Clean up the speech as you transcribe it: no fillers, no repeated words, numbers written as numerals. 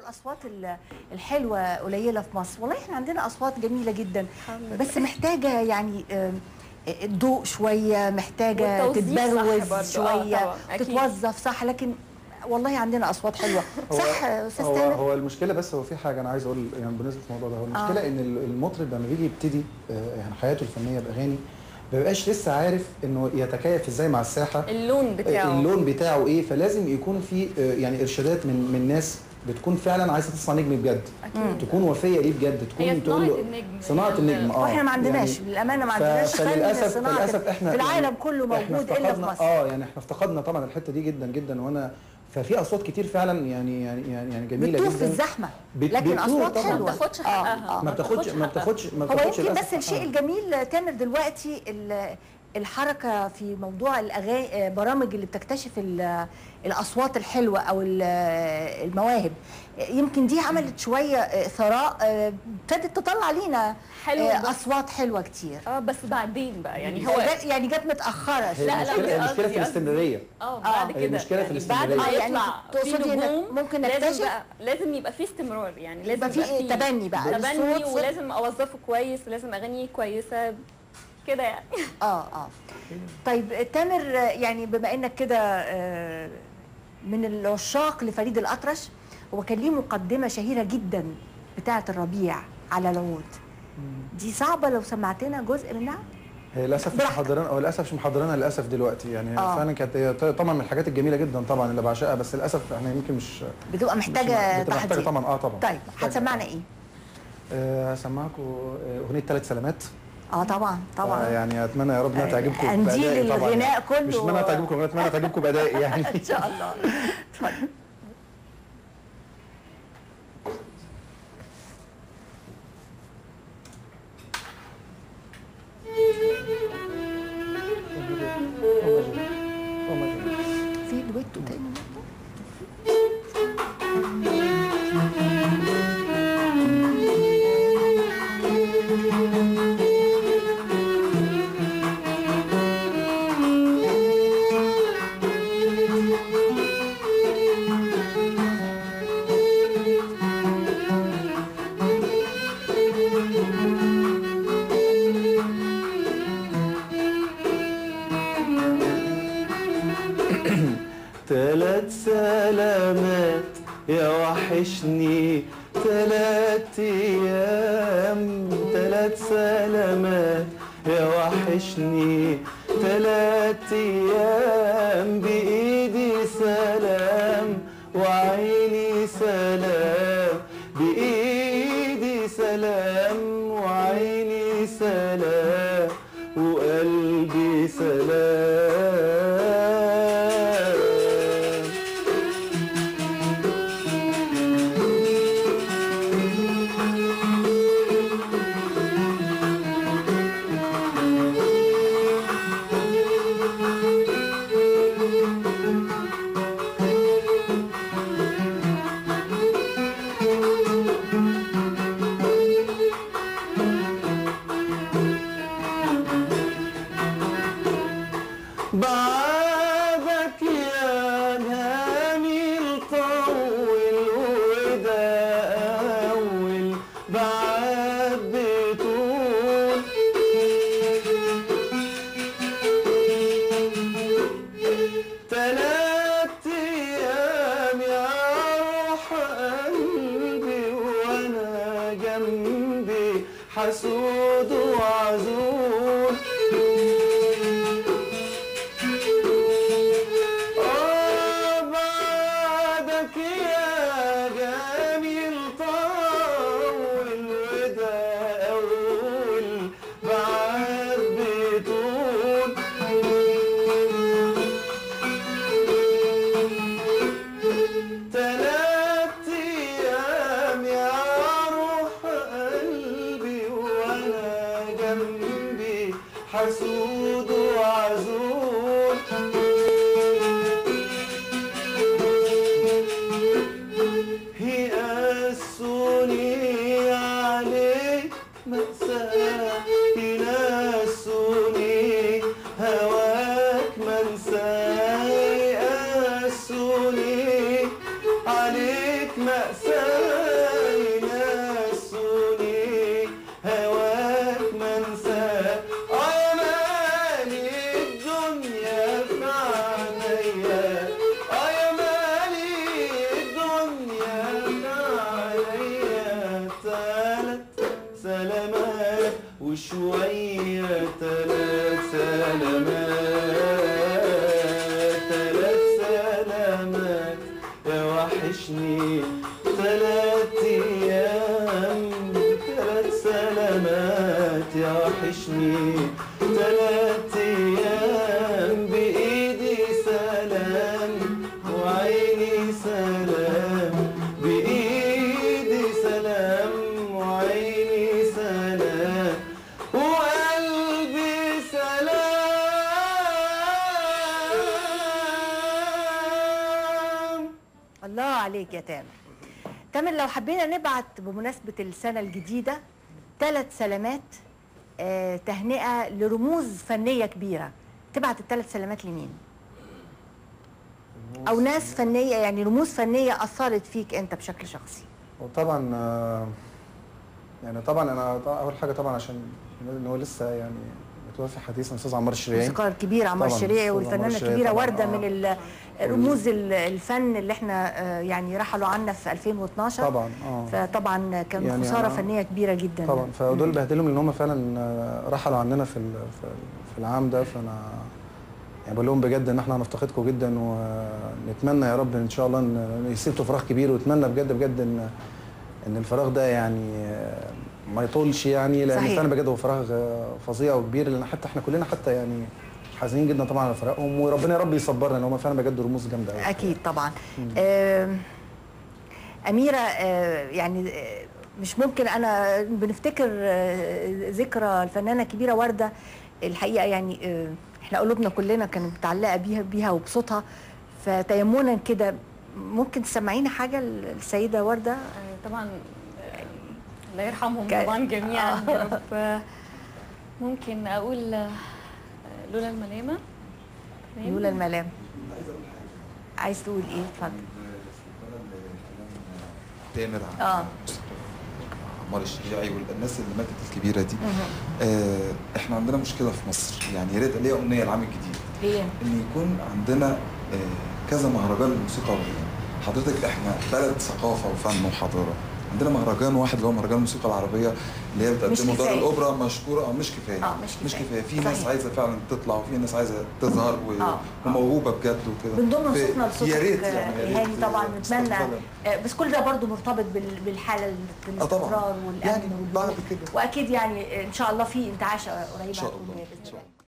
الاصوات الحلوه قليله في مصر. والله احنا عندنا اصوات جميله جدا، بس محتاجه يعني الضوء شويه، محتاجه تتبروز شويه، تتوظف صح. لكن والله عندنا اصوات حلوه صح استاذ تامر. هو المشكله، بس هو في حاجه انا عايز اقول يعني بالنسبه للموضوع ده. هو المشكله ان المطرب لما بيجي يبتدي يعني حياته الفنيه باغاني ما بيبقاش لسه عارف انه يتكيف ازاي مع الساحه، اللون بتاعه ايه. فلازم يكون في يعني ارشادات من ناس بتكون فعلا عايزه تصنع نجم بجد، تكون وفيه ليه بجد، تكون تقول له صناعه النجم. واحنا ما عندناش يعني للامانه، ما عندناش فللاسف احنا في العالم كله موجود الا في مصر. يعني احنا افتقدنا طبعا الحته دي جدا جدا. وانا ففي اصوات كتير فعلا يعني جميله جدا بتطوف في الزحمه، لكن اصوات حلوه ما بتاخدش حقها، ما بتاخدش هو يمكن بس الشيء الجميل تامر دلوقتي الحركه في موضوع الاغاني، برامج اللي بتكتشف الاصوات الحلوه او المواهب، يمكن دي عملت شويه ثراء، ابتدت تطلع لينا اصوات حلوه كتير. بس بعدين بقى يعني هو يعني جت متاخره. لا المشكله في الاستمراريه. بعد كده المشكله في الاستمراريه. بعد ما يعني تقصدي ممكن نكتشف، لازم يبقى في استمرار، يعني لازم يبقى في تبني بقى، تبني، ولازم اوظفه كويس، ولازم اغانيه كويسه كده يعني. طيب تامر، يعني بما انك كده من العشاق لفريد الأطرش، هو كان ليه مقدمه شهيره جدا بتاعه الربيع على العود. دي صعبه لو سمعتنا جزء منها؟ هي للاسف مش محضرينها، او للاسف مش محضرينها للاسف دلوقتي يعني. فعلا كانت هي طبعا من الحاجات الجميله جدا طبعا اللي بعشقها، بس للاسف احنا يمكن مش بتبقى محتاجه تحضير طبعا. طبعا. طيب هتسمعنا ايه؟ هسمعكم اغنيه 3 سلامات. طبعا يعني اتمنى يا رب انها تعجبكم بادائي طبعا. الغناء كله مش اتمنى تعجبكم، اتمنى تعجبكم بادائي يعني. ان شاء الله. اتفضل. في دويتو تاني. تلات سلامات يا وحشني 3 أيام، 3 سلامات يا وحشني 3 أيام، بإيدي سلام وعيني سلام، بإيدي سلام وعيني سلام وقلبي سلام. بعدك يا جميل طول وده أول بعد بطول، 3 أيام يا روح قلبي وأنا جنبي حسود وعزول. حسود وعزول يقاسوني عليك مأساة، يناسوني هواك منساه، يقاسوني عليك مأساة ينسوني هواك منساه يا مالي الدنيا في عينيا يا مالي الدنيا في عينيا تلات سلامات وشوية تلات سلامات يا وحشني تلات أيام تلات سلامات يا وحشني تلات أيام بإيدي سلام وعيني سلام بإيدي سلام وعيني سلام وقلبي سلام. الله عليك يا تامر. تامر، لو حبينا نبعت بمناسبة السنة الجديدة 3 سلامات تهنئة لرموز فنية كبيرة، تبعت ال3 سلامات لمين؟ أو ناس فنية، يعني رموز فنية أثرت فيك أنت بشكل شخصي. وطبعا يعني طبعا انا اول حاجه طبعا عشان ان هو لسه يعني متوفي حديثا الاستاذ عمار الشريعي، موسيقار كبير عمار الشريعي، والفنانة الكبيرة وردة من رموز الفن اللي احنا يعني رحلوا عنا في 2012 طبعا. فطبعا كان يعني خسارة فنية كبيرة جدا طبعا. فدول بهدلهم لان هم فعلا رحلوا عننا في العام ده. فانا يعني بقول لهم بجد ان احنا هنفتقدكم جدا، ونتمنى يا رب ان شاء الله ان يسيبوا فراغ كبير، ونتمنى بجد بجد ان الفراغ ده يعني ما يطولش يعني، لان فعلا بجد هو فراغ فظيع وكبير، لان حتى احنا كلنا حتى يعني حزينين جدا طبعا على فراقهم، وربنا يا رب يصبرنا لان هم فعلا بجد رموز جامده قوي. اكيد طبعا. أميرة، يعني مش ممكن انا بنفتكر ذكرى الفنانة الكبيرة وردة، الحقيقة يعني احنا قلوبنا كلنا كانت متعلقة بيها وبصوتها، فتيمنا كده ممكن تسمعينا حاجة السيدة وردة؟ طبعا الله يرحمهم طبعا جميعا يا رب. ممكن اقول لولا الملامة. لولا الملامة. عايز تقول ايه؟ اتفضل. تامر عمار الشريعي والناس اللي ماتت الكبيره دي. احنا عندنا مشكله في مصر، يعني يا ريت ليا امنيه العام الجديد ايه؟ ان يكون عندنا كذا مهرجان للموسيقى العربيه. حضرتك احنا بلد ثقافه وفن وحضاره، عندنا مهرجان واحد اللي هو مهرجان الموسيقى العربيه اللي هي بتقدمه دار الاوبرا مشكوره، مش كفايه. مش كفايه. في ناس عايزه فعلا تطلع، وفي ناس عايزه تظهر وموهوبه بجد وكده. بنضم صوتنا لصوتك يا ريت يعني طبعا نتمنى، بس كل ده برضه مرتبط بالحاله الاستقرار والامن يعني بعد كده واكيد يعني ان شاء الله في انتعاشه قريبه هتكون باذن الله.